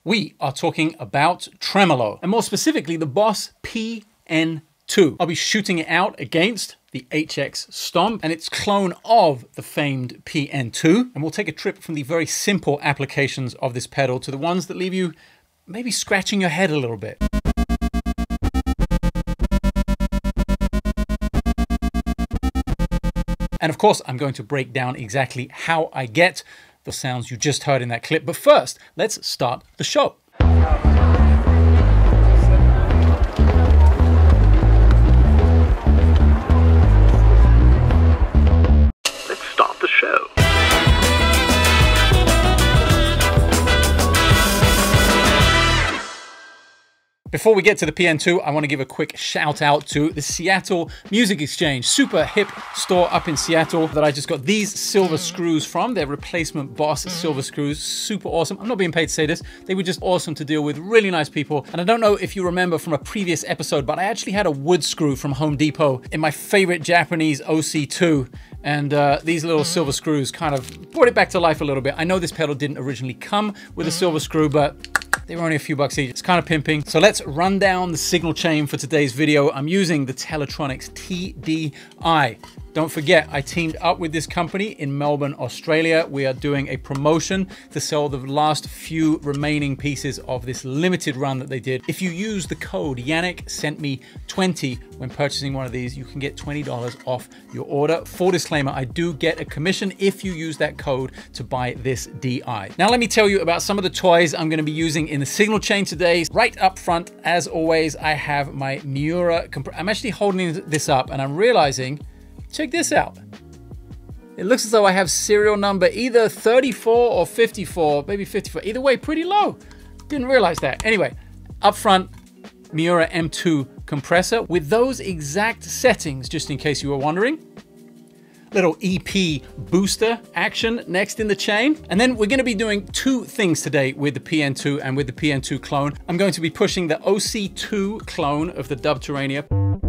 We are talking about tremolo, and more specifically, the Boss PN-2. I'll be shooting it out against the HX Stomp and its clone of the famed PN-2. And we'll take a trip from the very simple applications of this pedal to the ones that leave you maybe scratching your head a little bit. And of course, I'm going to break down exactly how I get the sounds you just heard in that clip. But first, let's start the show. Let's start the show. Before we get to the PN-2, I want to give a quick shout out to the Seattle Music Exchange, super hip store up in Seattle that I just got these silver screws from. They're replacement Boss silver screws, super awesome. I'm not being paid to say this. They were just awesome to deal with, really nice people. And I don't know if you remember from a previous episode, but I actually had a wood screw from Home Depot in my favorite Japanese OC2. And these little silver screws kind of brought it back to life a little bit. I know this pedal didn't originally come with a silver screw, but they were only a few bucks each. It's kind of pimping. So let's run down the signal chain for today's video. I'm using the Teletronics TDI. Don't forget, I teamed up with this company in Melbourne, Australia. We are doing a promotion to sell the last few remaining pieces of this limited run that they did. If you use the code Janek sent me 20 when purchasing one of these, you can get $20 off your order. Full disclaimer, I do get a commission if you use that code to buy this DI. Now let me tell you about some of the toys I'm gonna be using in the signal chain today. Right up front, as always, I have my Miura. I'm actually holding this up and I'm realizing, check this out. It looks as though I have serial number either 34 or 54, maybe 54. Either way, pretty low. Didn't realize that. Anyway, up front, Miura M2 compressor with those exact settings, just in case you were wondering. Little EP booster action next in the chain. And then we're gonna be doing two things today with the PN-2 and with the PN-2 clone. I'm going to be pushing the OC2 clone of the Dubterranea,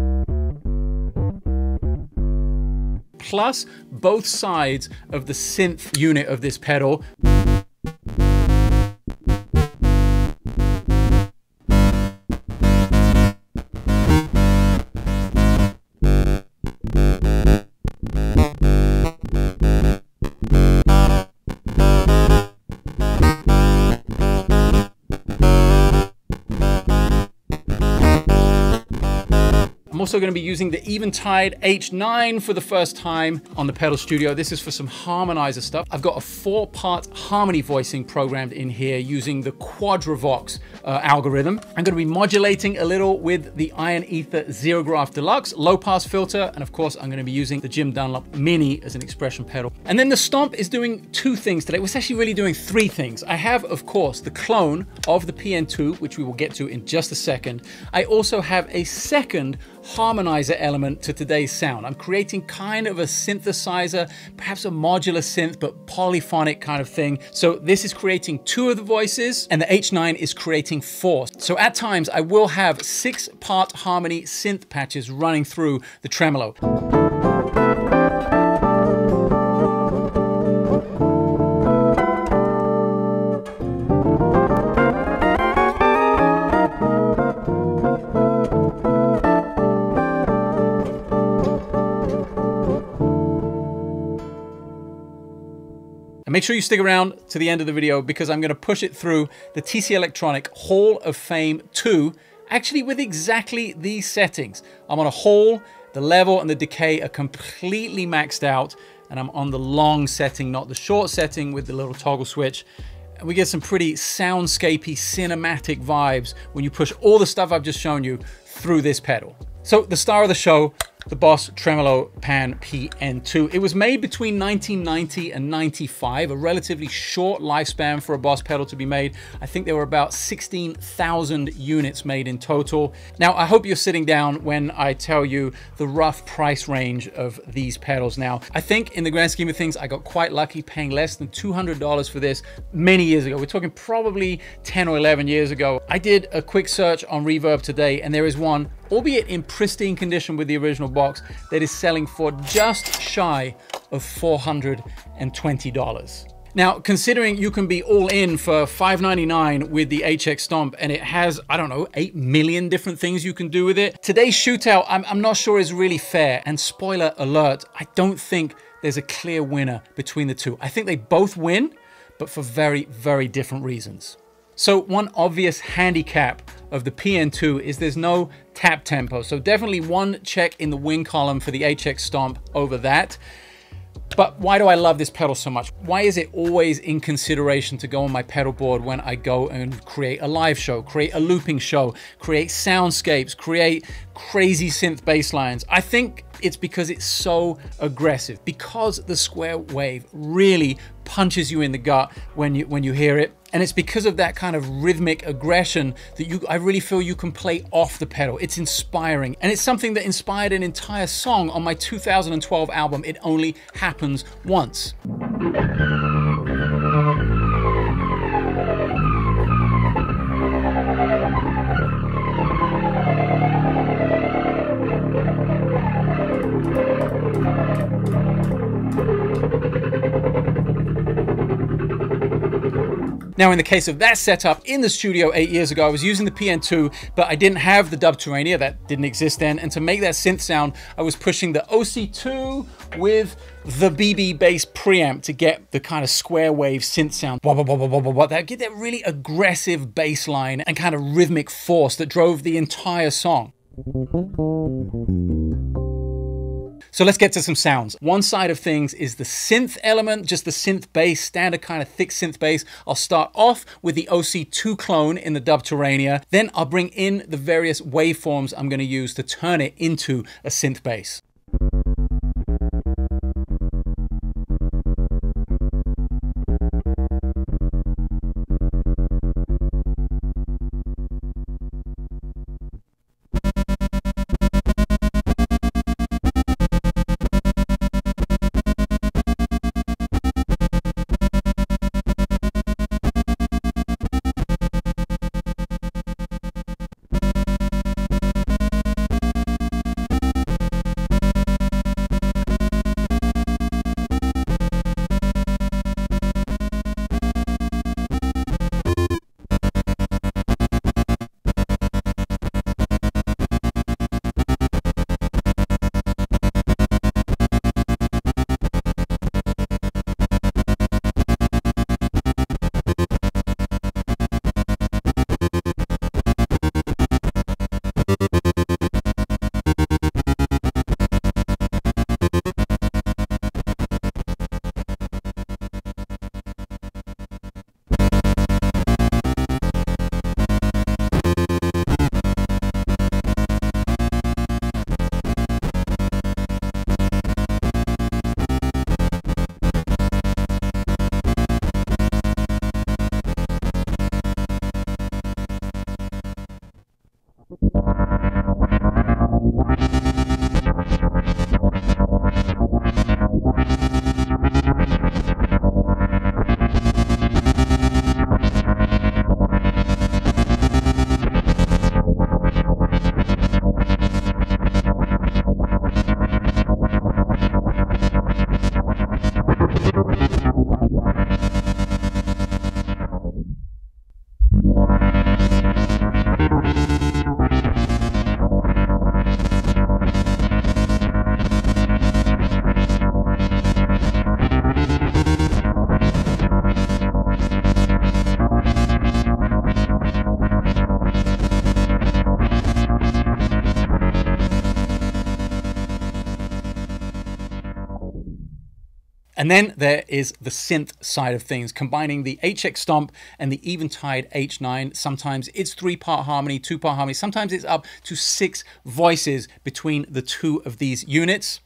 plus both sides of the synth unit of this pedal. I'm also going to be using the Eventide H9 for the first time on the Pedal Studio. This is for some harmonizer stuff. I've got a 4-part harmony voicing programmed in here using the Quadravox algorithm. I'm going to be modulating a little with the Iron Ether Xerograph Deluxe low pass filter. And of course, I'm going to be using the Jim Dunlop Mini as an expression pedal. And then the Stomp is doing two things today. Well, it's actually really doing three things. I have, of course, the clone of the PN-2, which we will get to in just a second. I also have a second harmonizer element to today's sound. I'm creating kind of a synthesizer, perhaps a modular synth, but polyphonic kind of thing. So this is creating 2 of the voices and the H9 is creating 4. So at times I will have 6-part harmony synth patches running through the tremolo. Make sure you stick around to the end of the video because I'm going to push it through the TC Electronic Hall of Fame 2, actually with exactly these settings. I'm on a Hall, the level and the decay are completely maxed out, and I'm on the long setting, not the short setting with the little toggle switch. And we get some pretty soundscapey, cinematic vibes when you push all the stuff I've just shown you through this pedal. So the star of the show, the Boss Tremolo Pan PN-2. It was made between 1990 and 95, a relatively short lifespan for a Boss pedal to be made. I think there were about 16,000 units made in total. Now, I hope you're sitting down when I tell you the rough price range of these pedals. Now, I think in the grand scheme of things, I got quite lucky paying less than $200 for this many years ago. We're talking probably 10 or 11 years ago. I did a quick search on Reverb today, and there is one, albeit in pristine condition with the original box, that is selling for just shy of $420. Now, considering you can be all in for $5.99 with the HX Stomp, and it has, I don't know, 8 million different things you can do with it, today's shootout, I'm not sure is really fair. And spoiler alert, I don't think there's a clear winner between the two. I think they both win, but for very, very different reasons. So one obvious handicap of the PN2 is there's no tap tempo. So definitely one check in the win column for the HX Stomp over that. But why do I love this pedal so much? Why is it always in consideration to go on my pedal board when I go and create a live show, create a looping show, create soundscapes, create crazy synth bass lines? I think it's because it's so aggressive, because the square wave really punches you in the gut when you hear it. And it's because of that kind of rhythmic aggression that I really feel you can play off the pedal. It's inspiring. And it's something that inspired an entire song on my 2012 album, It Only Happens Once. Now, in the case of that setup in the studio 8 years ago, I was using the PN2, but I didn't have the Dubterranea, that didn't exist then. And to make that synth sound, I was pushing the OC2 with the BB bass preamp to get the kind of square wave synth sound. That get that really aggressive bass line and kind of rhythmic force that drove the entire song. So let's get to some sounds. One side of things is the synth element, just the synth bass, standard kind of thick synth bass. I'll start off with the OC2 clone in the Dubterranea. Then I'll bring in the various waveforms I'm going to use to turn it into a synth bass. And then there is the synth side of things, combining the HX Stomp and the Eventide H9. Sometimes it's 3-part harmony, 2-part harmony. Sometimes it's up to 6 voices between the two of these units.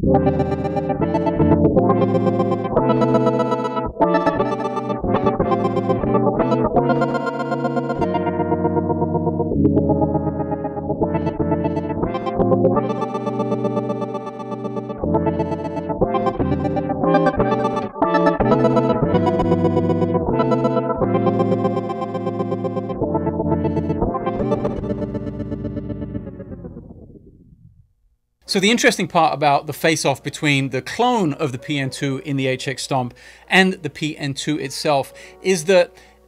So the interesting part about the face-off between the clone of the PN2 in the HX Stomp and the PN2 itself is that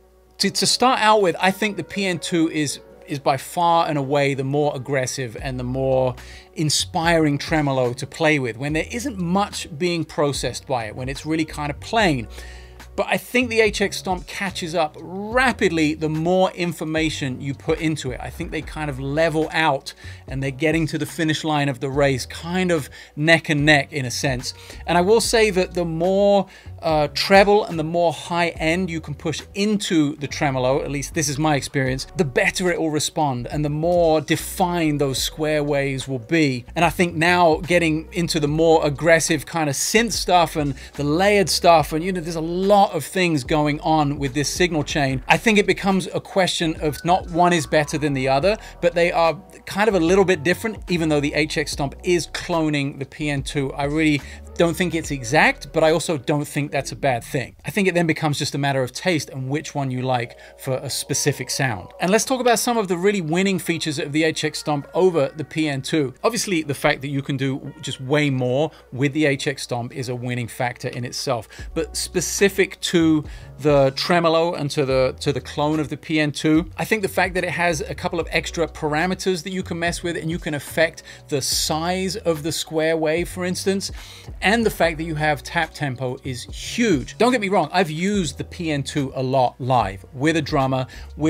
to start out with, I think the PN2 is by far and away the more aggressive and the more inspiring tremolo to play with, when there isn't much being processed by it, when it's really kind of plain. But I think the HX Stomp catches up rapidly the more information you put into it. I think they kind of level out and they're getting to the finish line of the race kind of neck and neck in a sense. And I will say that the more treble and the more high end you can push into the tremolo, at least this is my experience, the better it will respond and the more defined those square waves will be. And I think now getting into the more aggressive kind of synth stuff and the layered stuff, and you know, there's a lot of things going on with this signal chain. I think it becomes a question of not one is better than the other, but they are kind of a little bit different, even though the HX Stomp is cloning the PN2. I really don't think it's exact, but I also don't think that's a bad thing. I think it then becomes just a matter of taste and which one you like for a specific sound. And let's talk about some of the really winning features of the HX Stomp over the PN2. Obviously, the fact that you can do just way more with the HX Stomp is a winning factor in itself, but specific to the tremolo and to the clone of the PN2, I think the fact that it has a couple of extra parameters that you can mess with and you can affect the size of the square wave, for instance, and the fact that you have tap tempo is huge. Don't get me wrong, I've used the PN2 a lot live with a drummer,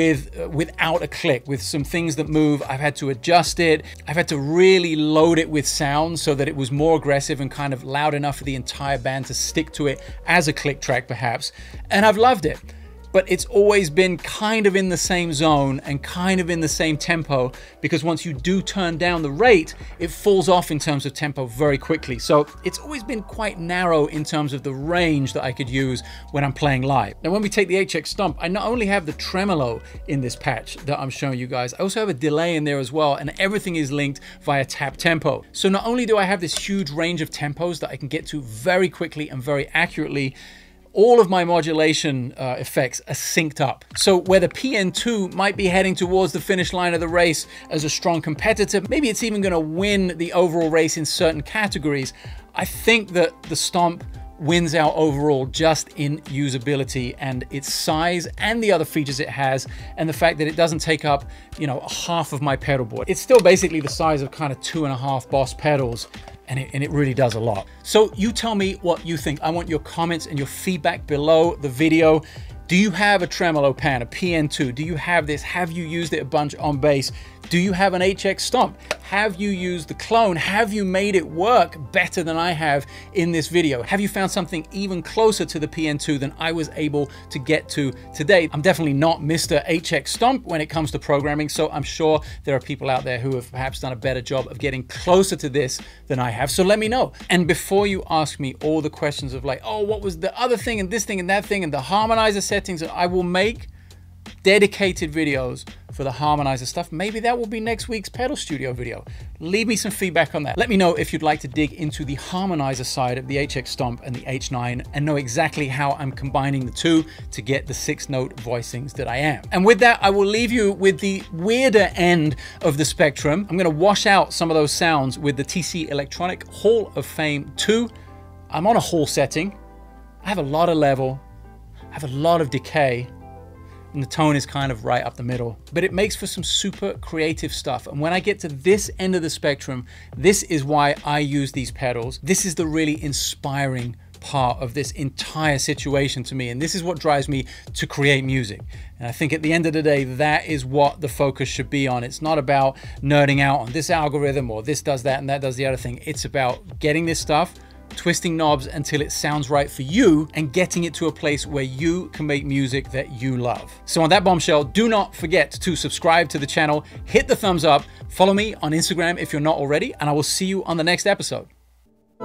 without a click, with some things that move. I've had to adjust it. I've had to really load it with sound so that it was more aggressive and kind of loud enough for the entire band to stick to it as a click track perhaps. And I've loved it. But it's always been kind of in the same zone and kind of in the same tempo, because once you do turn down the rate, it falls off in terms of tempo very quickly. So it's always been quite narrow in terms of the range that I could use when I'm playing live. Now, when we take the HX Stomp, I not only have the tremolo in this patch that I'm showing you guys, I also have a delay in there as well, and everything is linked via tap tempo. So not only do I have this huge range of tempos that I can get to very quickly and very accurately, all of my modulation effects are synced up. So where the PN2 might be heading towards the finish line of the race as a strong competitor, maybe it's even gonna win the overall race in certain categories, I think that the Stomp wins out overall just in usability and its size and the other features it has, and the fact that it doesn't take up, you know, half of my pedal board. It's still basically the size of kind of 2.5 Boss pedals, and it really does a lot. So you tell me what you think. I want your comments and your feedback below the video. Do you have a tremolo pan, a PN2? Do you have this? Have you used it a bunch on bass? Do you have an HX Stomp? Have you used the clone? Have you made it work better than I have in this video? Have you found something even closer to the PN2 than I was able to get to today? I'm definitely not Mr. HX Stomp when it comes to programming, so I'm sure there are people out there who have perhaps done a better job of getting closer to this than I have, so let me know. And before you ask me all the questions of like, oh, what was the other thing and this thing and that thing and the harmonizer settings, I will make dedicated videos for the harmonizer stuff. Maybe that will be next week's pedal studio video. Leave me some feedback on that. Let me know if you'd like to dig into the harmonizer side of the HX Stomp and the H9 and know exactly how I'm combining the two to get the 6-note voicings that I am. And with that, I will leave you with the weirder end of the spectrum. I'm gonna wash out some of those sounds with the TC Electronic Hall of Fame 2. I'm on a hall setting. I have a lot of level. I have a lot of decay. And the tone is kind of right up the middle, but it makes for some super creative stuff. And when I get to this end of the spectrum, this is why I use these pedals. This is the really inspiring part of this entire situation to me, and this is what drives me to create music. And I think at the end of the day, that is what the focus should be on. It's not about nerding out on this algorithm or this does that and that does the other thing. It's about getting this stuff, twisting knobs until it sounds right for you, and getting it to a place where you can make music that you love. So on that bombshell, do not forget to subscribe to the channel, hit the thumbs up, follow me on Instagram if you're not already, and I will see you on the next episode.